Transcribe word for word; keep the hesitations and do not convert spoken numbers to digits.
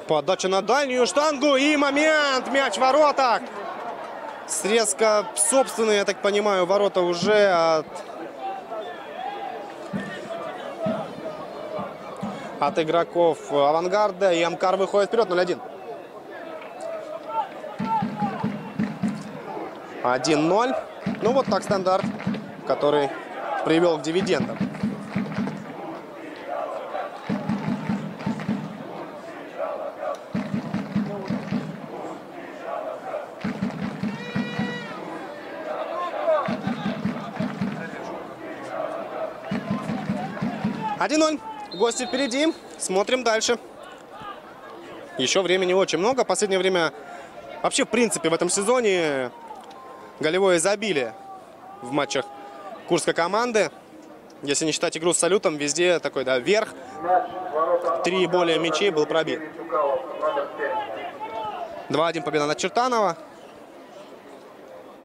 Подача на дальнюю штангу и момент. Мяч в воротах. Срезка собственные, я так понимаю, ворота уже от, от игроков Авангарда. И Амкар выходит вперед. ноль один. один ноль. Ну вот так стандарт, который привел к дивидендам. один ноль. Гости впереди. Смотрим дальше. Еще времени очень много. В последнее время вообще, в принципе, в этом сезоне голевое изобилие в матчах курской команды. Если не считать игру с Салютом, везде такой, да, верх. Три более мячей был пробит. два один победа над Чертаново.